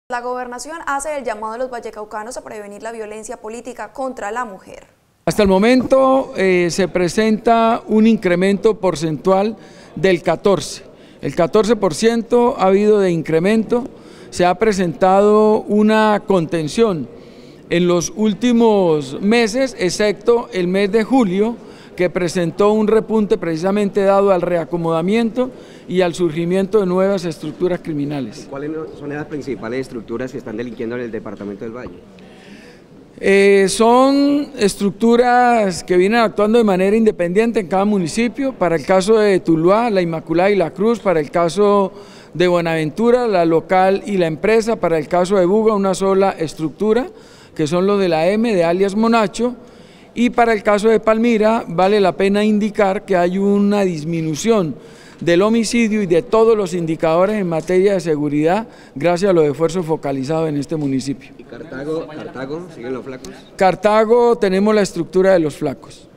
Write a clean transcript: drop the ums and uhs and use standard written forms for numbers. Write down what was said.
La gobernación hace el llamado a los vallecaucanos a prevenir la violencia política contra la mujer. Hasta el momento se presenta un incremento porcentual del 14%. El 14% ha habido de incremento, se ha presentado una contención en los últimos meses, excepto el mes de julio, que presentó un repunte precisamente dado al reacomodamiento y al surgimiento de nuevas estructuras criminales. ¿Cuáles son las principales estructuras que están delinquiendo en el departamento del Valle? Son estructuras que vienen actuando de manera independiente en cada municipio. Para el caso de Tuluá, la Inmaculada y la Cruz; para el caso de Buenaventura, la local y la empresa; para el caso de Buga, una sola estructura, que son los de la M, de alias Monacho; y para el caso de Palmira, vale la pena indicar que hay una disminución del homicidio y de todos los indicadores en materia de seguridad gracias a los esfuerzos focalizados en este municipio. ¿Y Cartago siguen los flacos? Cartago tenemos la estructura de los flacos.